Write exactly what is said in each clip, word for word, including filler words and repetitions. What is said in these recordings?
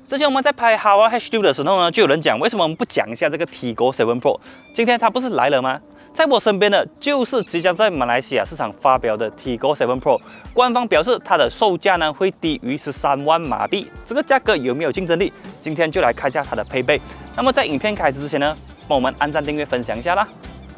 之前我们在拍 Hawa H 六的时候呢，就有人讲为什么我们不讲一下这个 Tigor 七 Pro？ 今天它不是来了吗？在我身边的就是即将在马来西亚市场发表的 Tigor 七 Pro， 官方表示它的售价呢会低于十三万马币，这个价格有没有竞争力？今天就来看一下它的配备。那么在影片开始之前呢，帮我们按赞、订阅、分享一下啦。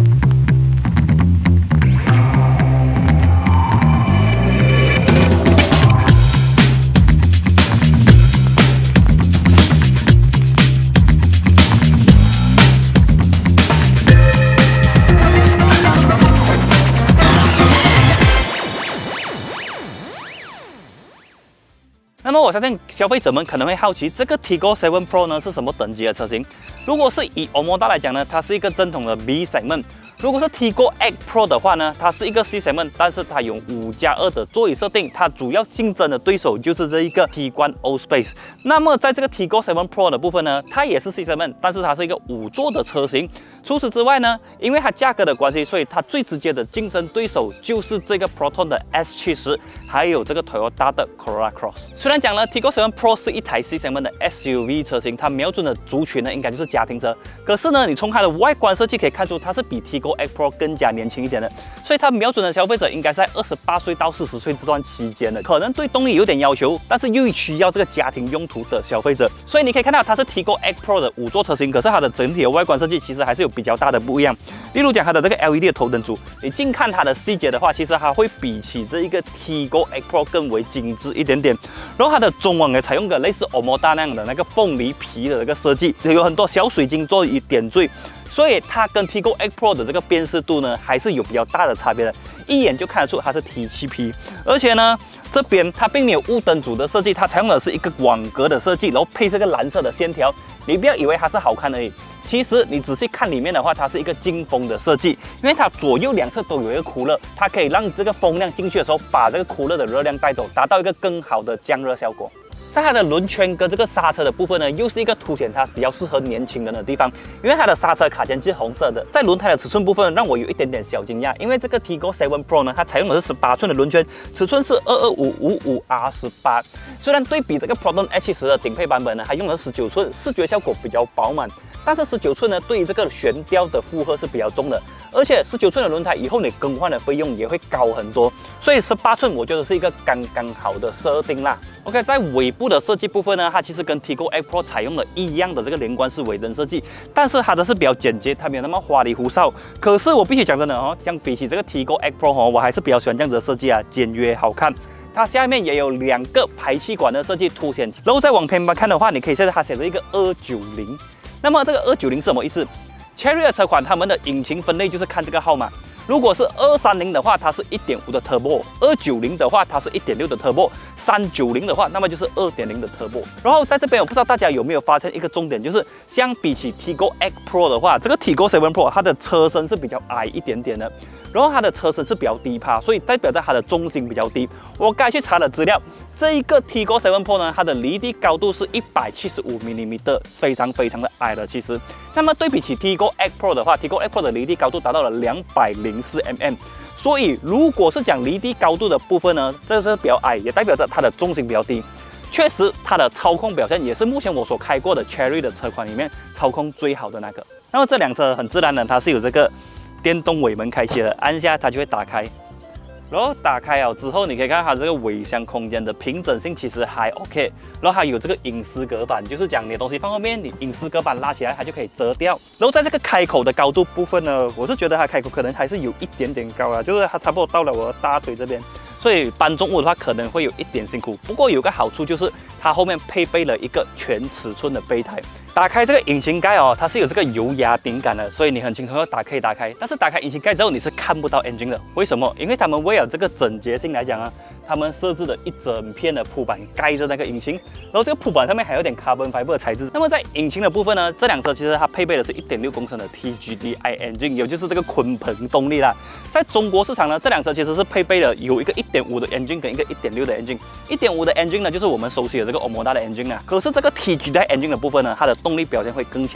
那么我相信消费者们可能会好奇，这个 Tigor 七 Pro 呢是什么等级的车型？如果是以 Omoda 来讲呢，它是一个正统的 B segment； 如果是 Tigor X Pro 的话呢，它是一个 C segment， 但是它有五加二的座椅设定，它主要竞争的对手就是这一个 Tiguan Allspace。那么在这个 Tigor 七 Pro 的部分呢，它也是 C segment， 但是它是一个五座的车型。 除此之外呢，因为它价格的关系，所以它最直接的竞争对手就是这个 Proton 的 S 七十， 还有这个 Toyota 的 Corolla Cross。虽然讲呢 ，Tigor 七 Pro 是一台 C segment 的 S U V 车型，它瞄准的族群呢应该就是家庭车。可是呢，你从它的外观设计可以看出，它是比 Tigor X Pro 更加年轻一点的，所以它瞄准的消费者应该在二十八岁到四十岁这段期间的，可能对动力有点要求，但是又需要这个家庭用途的消费者。所以你可以看到它是 Tigor X Pro 的五座车型，可是它的整体的外观设计其实还是有比较大的不一样。 例如讲它的这个 L E D 的头灯组，你近看它的细节的话，其实它会比起这一个 Tigor X Pro 更为精致一点点。然后它的中网也采用的类似 Omoda 那样的那个凤梨皮的那个设计，有很多小水晶做以点缀，所以它跟 Tigor X Pro 的这个辨识度呢，还是有比较大的差别的，一眼就看得出它是 T 七 P， 而且呢。 这边它并没有雾灯组的设计，它采用的是一个网格的设计，然后配这个蓝色的线条。你不要以为它是好看而已，其实你仔细看里面的话，它是一个进风的设计，因为它左右两侧都有一个คู勒，它可以让这个风量进去的时候，把这个คู勒的热量带走，达到一个更好的降热效果。 在它的轮圈跟这个刹车的部分呢，又是一个凸显它比较适合年轻人的地方，因为它的刹车卡钳是红色的。在轮胎的尺寸部分，让我有一点点小惊讶，因为这个 Tigor 七 Pro 呢，它采用的是十八寸的轮圈，尺寸是二二五五五 R 十八。虽然对比这个 Proton S 七十 的顶配版本呢，它用的是十九寸，视觉效果比较饱满，但是十九寸呢，对于这个悬吊的负荷是比较重的，而且十九寸的轮胎以后你更换的费用也会高很多，所以十八寸我觉得是一个刚刚好的设定啦。OK， 在尾部的设计部分呢，它其实跟 Tigor X Pro 采用了一样的这个连贯式尾灯设计，但是它的是比较简洁，它没有那么花里胡哨。可是我必须讲真的哦，相比起这个 Tigor X Pro 哦，我还是比较喜欢这样子的设计啊，简约好看。它下面也有两个排气管的设计凸显，然后再往前面看的话，你可以看到它写着一个二九零。那么这个二九零是什么意思 ？Chery 的车款，他们的引擎分类就是看这个号码。 如果是二三零的话，它是 一点五 的 Turbo； 二九零的话，它是 一点六 的 Turbo； 三九零的话，那么就是 二点零 的 Turbo。然后在这边，我不知道大家有没有发现一个重点，就是相比起 Tigor X Pro 的话，这个 Tigor 七 Pro 它的车身是比较矮一点点的，然后它的车身是比较低趴，所以代表着它的重心比较低。我刚才去查了资料。 这一个 Tigor 七 Pro 呢，它的离地高度是一百七十五毫米，非常非常的矮了。其实，那么对比起 Tigor X Pro 的话 ，Tigor X Pro 的离地高度达到了两百零四毫米，所以如果是讲离地高度的部分呢，这是比较矮，也代表着它的重心比较低。确实，它的操控表现也是目前我所开过的 Chery 的车款里面操控最好的那个。那么这辆车很自然的，它是有这个电动尾门开启的，按下它就会打开。 然后打开了之后，你可以看它这个尾箱空间的平整性其实还 OK， 然后还有这个隐私隔板，就是讲你的东西放后面，你隐私隔板拉起来它就可以折掉。然后在这个开口的高度部分呢，我是觉得它开口可能还是有一点点高啊，就是它差不多到了我的大腿这边，所以搬重物的话可能会有一点辛苦。不过有个好处就是它后面配备了一个全尺寸的备胎。 打开这个引擎盖哦，它是有这个油压顶杆的，所以你很轻松要打可以打开。但是打开引擎盖之后，你是看不到 engine 的。为什么？因为他们为了这个整洁性来讲啊，他们设置了一整片的铺板盖着那个引擎，然后这个铺板上面还有点 carbon fiber 的材质。那么在引擎的部分呢，这辆车其实它配备的是 一点六公升的 T G D I engine， 也就是这个鲲鹏动力啦。在中国市场呢，这辆车其实是配备了有一个 一点五 的 engine 跟一个 一点六 的 engine。一点五 的 engine 呢，就是我们熟悉的这个 Omoda 的 engine 啊。可是这个 T G D I engine 的部分呢，它的动力表现会更强。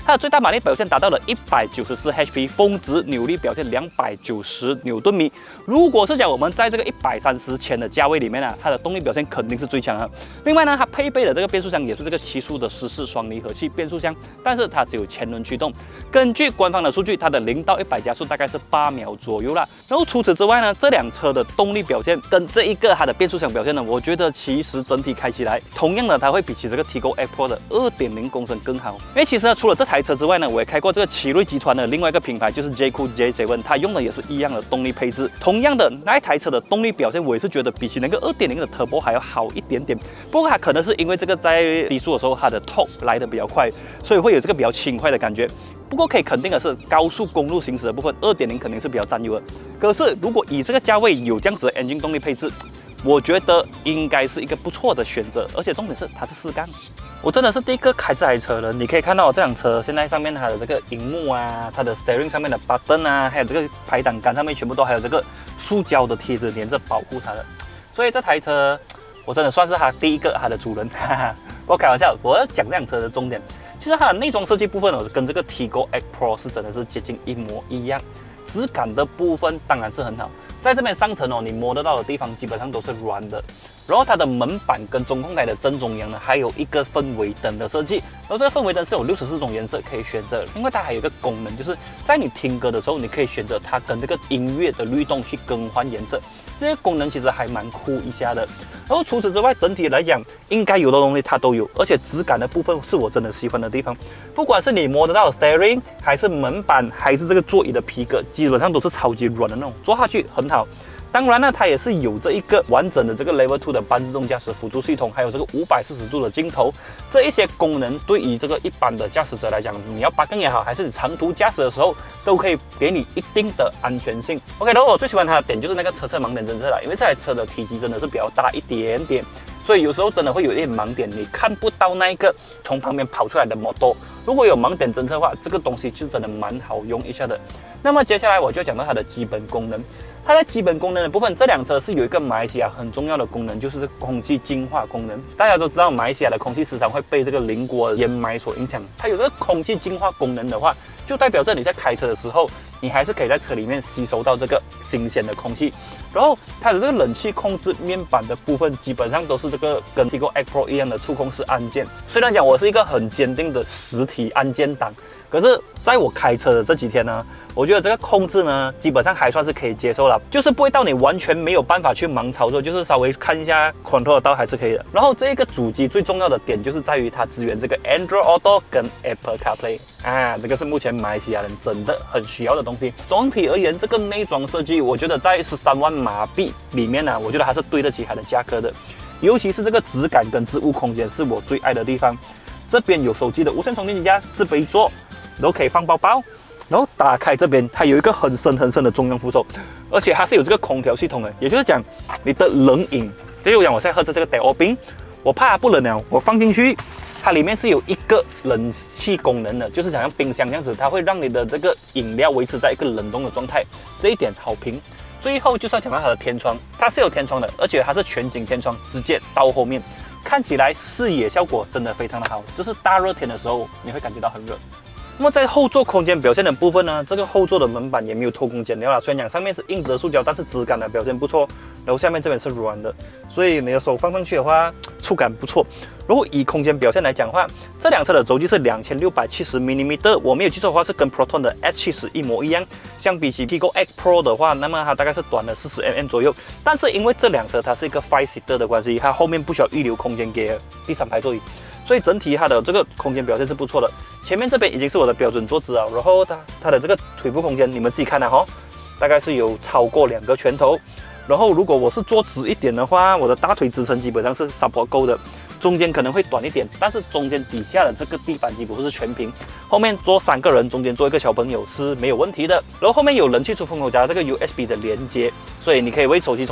它的最大马力表现达到了一百九十四 H P， 峰值扭力表现两百九十牛顿米。如果是讲我们在这个一百三十千的价位里面啊，它的动力表现肯定是最强的。另外呢，它配备的这个变速箱也是这个七速的湿式双离合器变速箱，但是它只有前轮驱动。根据官方的数据，它的零到一百加速大概是八秒左右啦。然后除此之外呢，这辆车的动力表现跟这一个它的变速箱表现呢，我觉得其实整体开起来，同样的它会比起这个 Tiggo X Pro 的 二点零 公升更好。因为其实呢，除了这台车之外呢，我也开过这个奇瑞集团的另外一个品牌，就是 J Q J 七， 它用的也是一样的动力配置。同样的那一台车的动力表现，我也是觉得比起那个 二点零 的 Turbo 还要好一点点。不过它可能是因为这个在低速的时候，它的 torque 来的比较快，所以会有这个比较轻快的感觉。不过可以肯定的是，高速公路行驶的部分 二点零 肯定是比较占优的。可是如果以这个价位有这样子的 engine 动力配置，我觉得应该是一个不错的选择。而且重点是它是四缸。我真的是第一个开这台车的，你可以看到这辆车现在上面它的这个荧幕啊，它的 steering 上面的 button 啊，还有这个排挡杆上面全部都还有这个塑胶的贴纸连着保护它的。所以这台车我真的算是它第一个它的主人，哈哈。不过开玩笑，我要讲这辆车的重点。其实它的内装设计部分哦，跟这个 Tiggo X Pro 是真的是接近一模一样，质感的部分当然是很好。在这边上层哦，你摸得到的地方基本上都是软的。然后它的门板跟中控台的正中央呢，还有一个氛围灯的设计。然后这个氛围灯是有六十四种颜色可以选择。另外它还有一个功能，就是在你听歌的时候，你可以选择它跟这个音乐的律动去更换颜色。这些功能其实还蛮酷一下的。然后除此之外，整体来讲，应该有的东西它都有，而且质感的部分是我真的喜欢的地方。不管是你摸得到的 steering， 还是门板，还是这个座椅的皮革，基本上都是超级软的那种，坐下去很好。当然呢，它也是有这一个完整的这个 Level 二的半自动驾驶辅助系统，还有这个五百四十度的镜头，这一些功能对于这个一般的驾驶者来讲，你要八更也好，还是你长途驾驶的时候，都可以给你一定的安全性。OK， 然后我最喜欢它的点就是那个车侧盲点侦测了，因为这台车的体积真的是比较大一点点，所以有时候真的会有一点盲点，你看不到那一个从旁边跑出来的摩托。如果有盲点侦测的话，这个东西就真的蛮好用一下的。那么接下来我就讲到它的基本功能。它在基本功能的部分，这辆车是有一个马来西亚很重要的功能，就是空气净化功能。大家都知道，马来西亚的空气时常会被这个邻国烟霾所影响。它有这个空气净化功能的话，就代表着你在开车的时候，你还是可以在车里面吸收到这个新鲜的空气。然后它的这个冷气控制面板的部分，基本上都是这个跟 Tiggo X Pro 一样的触控式按键。虽然讲我是一个很坚定的实体按键党，可是在我开车的这几天呢，我觉得这个控制呢，基本上还算是可以接受了，就是不会到你完全没有办法去盲操作，就是稍微看一下 control 到还是可以的。然后这个主机最重要的点就是在于它支援这个 Android Auto 跟 Apple CarPlay 啊，这个是目前马来西亚人真的很需要的东西。总体而言，这个内装设计，我觉得在十三万马币里面呢，我觉得还是对得起它的价格的。尤其是这个质感跟置物空间是我最爱的地方。这边有手机的无线充电架、自备座，然后可以放包包。然后打开这边，它有一个很深很深的中央扶手，而且它是有这个空调系统的，也就是讲你的冷饮，例如讲我现在喝着这个带欧冰，我怕它不冷了，我放进去，它里面是有一个冷气功能的，就是想像冰箱这样子，它会让你的这个饮料维持在一个冷冻的状态，这一点好评。最后就是要讲到它的天窗，它是有天窗的，而且它是全景天窗，直接到后面，看起来视野效果真的非常的好，就是大热天的时候你会感觉到很热。那么在后座空间表现的部分呢，这个后座的门板也没有偷工减料啦，虽然讲上面是硬质的塑胶，但是质感的表现不错，然后下面这边是软的，所以你的手放上去的话，触感不错。如果以空间表现来讲的话，这辆车的轴距是两千六百七十毫米，我没有记错的话是跟 Proton 的 S 七十 一模一样。相比起 Tiggo X Pro 的话，那么它大概是短了四十毫米左右。但是因为这辆车它是一个 five seater 的关系，它后面不需要预留空间给第三排座椅，所以整体它的这个空间表现是不错的。前面这边已经是我的标准坐姿了，然后它它的这个腿部空间你们自己看了哈，大概是有超过两个拳头。然后如果我是坐直一点的话，我的大腿支撑基本上是 support 够的。中间可能会短一点，但是中间底下的这个地板几乎是全平。后面坐三个人，中间坐一个小朋友是没有问题的。然后后面有冷气出风口夹这个 U S B 的连接，所以你可以为手机充电，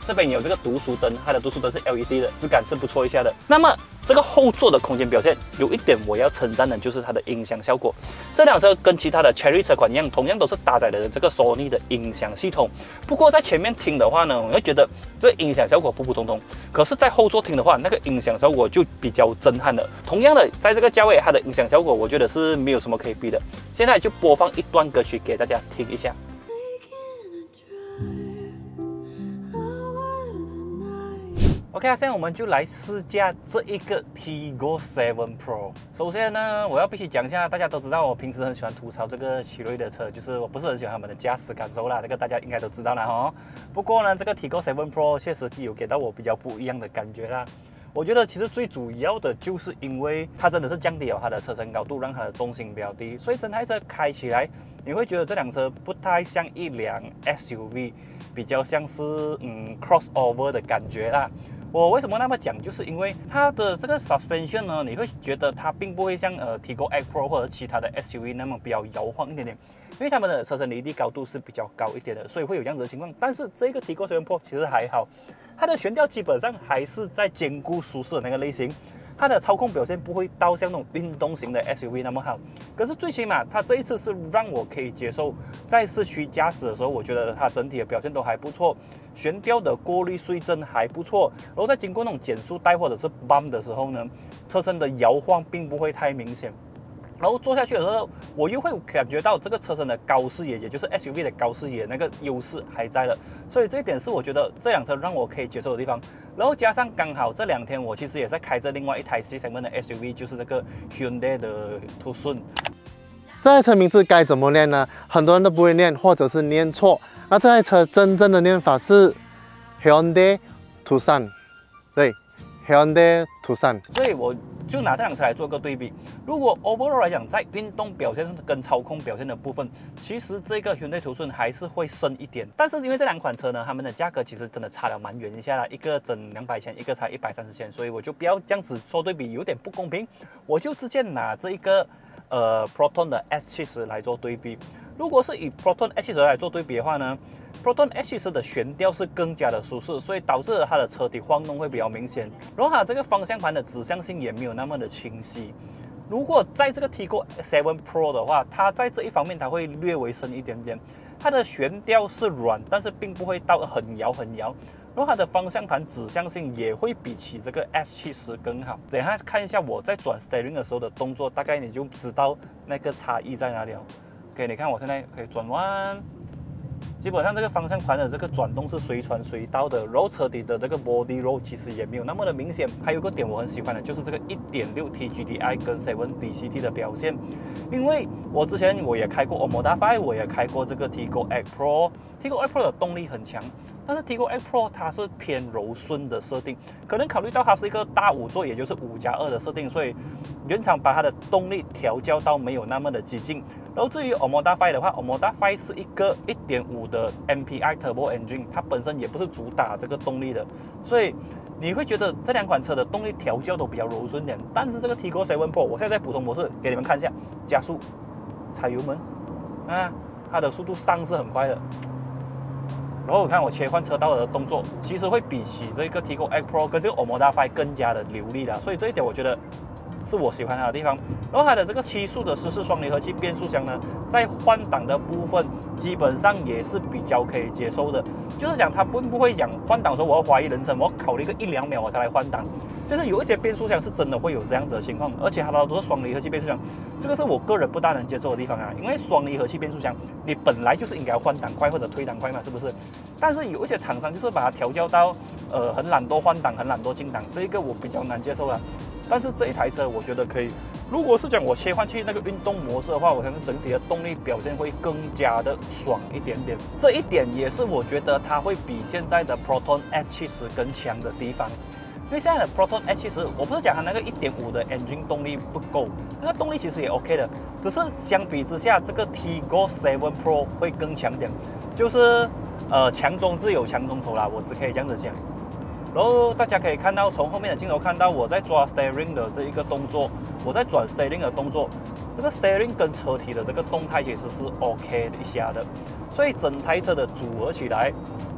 这边有这个读书灯，它的读书灯是 L E D 的，质感是不错一下的。那么这个后座的空间表现，有一点我要称赞的就是它的音响效果。这辆车跟其他的 Chery 车款一样，同样都是搭载了这个 Sony 的音响系统。不过在前面听的话呢，我会觉得这音响效果普普通通。可是，在后座听的话，那个音响效果就比较震撼了。同样的，在这个价位，它的音响效果我觉得是没有什么可以比的。现在就播放一段歌曲给大家听一下。OK 啊，现在我们就来试驾这一个 Tiggo 七 Pro。首先呢，我要必须讲一下，大家都知道我平时很喜欢吐槽这个奇瑞的车，就是我不是很喜欢他们的驾驶感受啦，这个大家应该都知道了哈。不过呢，这个 Tiggo 七 Pro 确实有给到我比较不一样的感觉啦。我觉得其实最主要的就是因为它真的是降低了它的车身高度，让它的重心比较低，所以整台车开起来你会觉得这辆车不太像一辆 S U V， 比较像是嗯 crossover 的感觉啦。我为什么那么讲？就是因为它的这个 suspension 呢，你会觉得它并不会像呃 Tiggo eight Pro 或者其他的 S U V 那么比较摇晃一点点，因为它们的车身离地高度是比较高一点的，所以会有这样子的情况。但是这个 Tiggo 七 Pro 其实还好，它的悬吊基本上还是在兼顾舒适的那个类型。它的操控表现不会到像那种运动型的 S U V 那么好，可是最起码它这一次是让我可以接受，在市区驾驶的时候，我觉得它整体的表现都还不错，悬吊的过滤碎震还不错，然后在经过那种减速带或者是 bump 的时候呢，车身的摇晃并不会太明显。然后坐下去的时候，我又会感觉到这个车身的高视野，也就是 S U V 的高视野那个优势还在了，所以这一点是我觉得这辆车让我可以接受的地方。然后加上刚好这两天我其实也在开着另外一台 C segment 的 S U V， 就是这个 Hyundai 的 Tucson。 这台车名字该怎么念呢？很多人都不会念，或者是念错。那这台车真正的念法是 Hyundai Tucson， 对 ，Hyundai Tucson。所以我就拿这辆车来做个对比。如果 overall 来讲，在运动表现跟操控表现的部分，其实这个 Hyundai Tucson 还是会胜一点。但是因为这两款车呢，它们的价格其实真的差了蛮远一下啦，一个整两百千，一个才一百三十千，所以我就不要这样子做对比，有点不公平。我就直接拿这一个呃 Proton 的 S 七十来做对比。如果是以 Proton S 七十来做对比的话呢， Proton S 七十的悬吊是更加的舒适，所以导致它的车体晃动会比较明显，然后它这个方向盘的指向性也没有那么的清晰。如果在这个 Tiggo 七 Pro 的话，它在这一方面它会略微深一点点，它的悬吊是软，但是并不会到很摇很摇，然后它的方向盘指向性也会比起这个 S 七十更好。等一下看一下我在转 steering 的时候的动作，大概你就知道那个差异在哪里了。OK， 你看我现在可以转弯。 基本上这个方向盘的这个转动是随传随到的，然后车底的这个 body roll 其实也没有那么的明显。还有一个点我很喜欢的就是这个 一点六 T G D I 跟 七 D C T 的表现，因为我之前我也开过 Omoda 五，我也开过这个 Tiggo eight Pro，Tiggo eight Pro 的动力很强，但是 Tiggo eight Pro 它是偏柔顺的设定，可能考虑到它是一个大五座，也就是五加二的设定，所以原厂把它的动力调教到没有那么的激进。 然后至于 Omoda 五的话 ，Omoda 五是一个 一点五 的 M P I Turbo Engine， 它本身也不是主打这个动力的，所以你会觉得这两款车的动力调教都比较柔顺点。但是这个 Tiggo 七 Pro， 我现在在普通模式给你们看一下，加速、踩油门，啊，它的速度上是很快的。然后我看我切换车道的动作，其实会比起这个 Tiggo eight Pro 跟这个 Omoda 五更加的流利了，所以这一点我觉得 是我喜欢它的地方，然后它的这个七速的湿式双离合器变速箱呢，在换挡的部分基本上也是比较可以接受的。就是讲它不不会讲换挡的时候我要怀疑人生，我要考虑一个一两秒我才来换挡。就是有一些变速箱是真的会有这样子的情况，而且它都是双离合器变速箱，这个是我个人不大能接受的地方啊。因为双离合器变速箱，你本来就是应该换挡快或者推挡快嘛，是不是？但是有一些厂商就是把它调教到呃很懒惰换挡，很懒惰进档，这一个我比较难接受啊。 但是这一台车我觉得可以，如果是讲我切换去那个运动模式的话，我相信整体的动力表现会更加的爽一点点。这一点也是我觉得它会比现在的 Proton S 七十更强的地方。因为现在的 Proton S 七十，我不是讲它那个 一点五 的 engine 动力不够，那个动力其实也 OK 的，只是相比之下，这个 Tiggo 七 Pro 会更强点，就是呃强中自有强中丑啦，我只可以这样子讲。 然后大家可以看到，从后面的镜头看到我在抓 steering 的这一个动作，我在转 steering 的动作，这个 steering 跟车体的这个动态其实是 OK 的一下的，所以整台车的组合起来，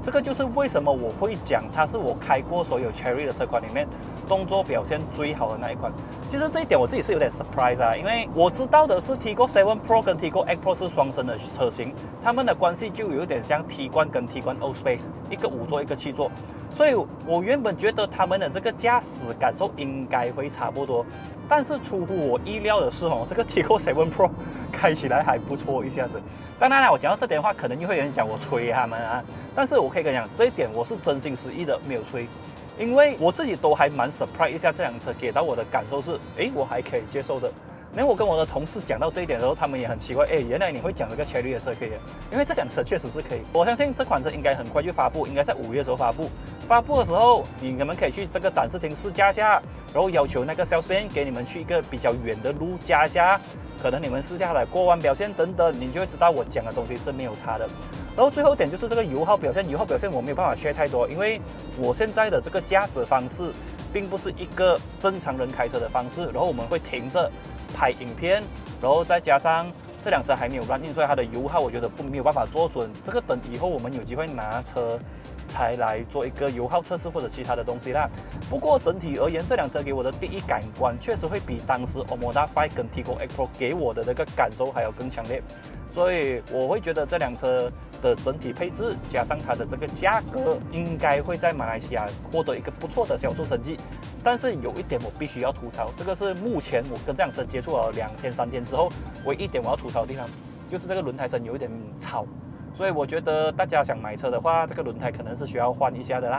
这个就是为什么我会讲它是我开过所有 Chery 的车款里面动作表现最好的那一款。其实这一点我自己是有点 surprise 啊，因为我知道的是 Tiggo 七 Pro 跟 Tiggo X Pro 是双生的车型，它们的关系就有一点像 Tiguan 跟 Tiguan All Space， 一个五座一个七座，所以我原本觉得他们的这个驾驶感受应该会差不多，但是出乎我意料的是哦，这个 Tiggo 七 Pro 开起来还不错一下子。当然了，我讲到这点的话，可能又会有人讲我吹他们啊，但是我可以跟你讲，这一点我是真心实意的，没有吹。因为我自己都还蛮 surprise 一下这辆车给到我的感受是，诶，我还可以接受的。然后我跟我的同事讲到这一点的时候，他们也很奇怪，诶，原来你会讲这个 Chery 的车可以，因为这辆车确实是可以。我相信这款车应该很快就发布，应该在五月的时候发布。发布的时候，你们可以去这个展示厅试驾一下，然后要求那个 salesman 给你们去一个比较远的路驾一下，可能你们试驾它的过弯表现等等，你就会知道我讲的东西是没有差的。然后最后一点就是这个油耗表现，油耗表现我没有办法 share 太多，因为我现在的这个驾驶方式并不是一个正常人开车的方式，然后我们会停着拍影片，然后再加上这辆车还没有 run in， 所以它的油耗我觉得不没有办法做准，这个等以后我们有机会拿车才来做一个油耗测试或者其他的东西啦。不过整体而言，这辆车给我的第一感官确实会比当时 Omoda 五跟 Tiggo X Pro 给我的那个感受还要更强烈，所以我会觉得这辆车的整体配置加上它的这个价格，应该会在马来西亚获得一个不错的销售成绩。但是有一点我必须要吐槽，这个是目前我跟这辆车接触了两天三天之后，唯一一点我要吐槽的地方，就是这个轮胎声有一点吵。所以我觉得大家想买车的话，这个轮胎可能是需要换一下的啦。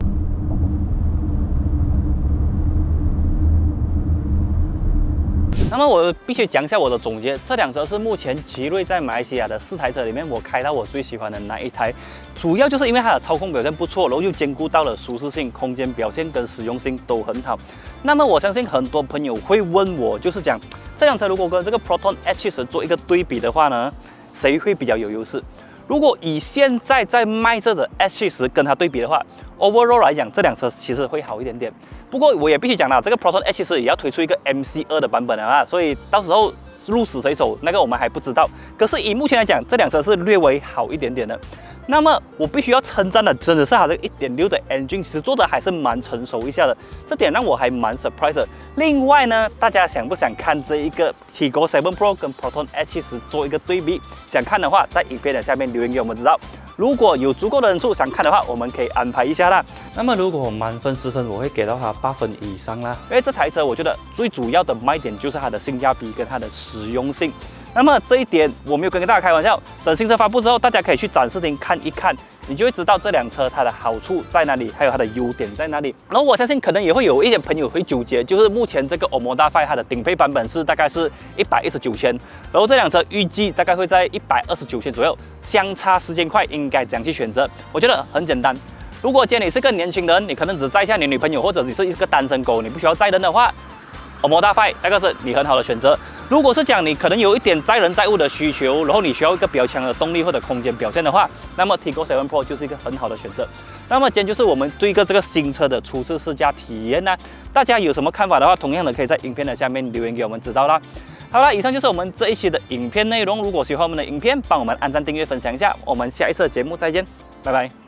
那么我必须讲一下我的总结，这辆车是目前奇瑞在马来西亚的四台车里面我开到我最喜欢的那一台，主要就是因为它的操控表现不错，然后又兼顾到了舒适性、空间表现跟实用性都很好。那么我相信很多朋友会问我，就是讲这辆车如果跟这个 Proton H 七十做一个对比的话呢，谁会比较有优势？如果以现在在卖这的 H 七十跟它对比的话 ，overall 来讲，这辆车其实会好一点点。不过我也必须讲了，这个 Proton H 七十也要推出一个 M C 二的版本了啊，所以到时候鹿死谁手，那个我们还不知道。可是以目前来讲，这辆车是略微好一点点的。那么我必须要称赞的，真的是它的 一点六 的 engine 其实做的还是蛮成熟一下的，这点让我还蛮 surprise 的。另外呢，大家想不想看这一个 Tiggo 七 Pro 跟 Proton H 七十做一个对比？想看的话，在影片的下面留言给我们知道。如果有足够的人数想看的话，我们可以安排一下啦。那么如果满分十分，我会给到它八分以上啦。因为这台车我觉得最主要的卖点就是它的性价比跟它的实用性。那么这一点我没有跟大家开玩笑，等新车发布之后，大家可以去展示厅看一看，你就会知道这辆车它的好处在哪里，还有它的优点在哪里。然后我相信可能也会有一点朋友会纠结，就是目前这个 Omoda 五它的顶配版本是大概是一百一十九千，然后这辆车预计大概会在一百二十九千左右，相差十千块，应该怎样去选择？我觉得很简单。如果今天你是个年轻人，你可能只载一下你女朋友，或者你是一个单身狗，你不需要载人的话，Omoda 五那个是你很好的选择。如果是讲你可能有一点载人载物的需求，然后你需要一个比较强的动力或者空间表现的话，那么 Tiggo 七 Pro 就是一个很好的选择。那么今天就是我们对一个这个新车的初次试驾体验呢，大家有什么看法的话，同样的可以在影片的下面留言给我们知道啦。好了，以上就是我们这一期的影片内容。如果喜欢我们的影片，帮我们按赞、订阅、分享一下。我们下一次的节目再见，拜拜。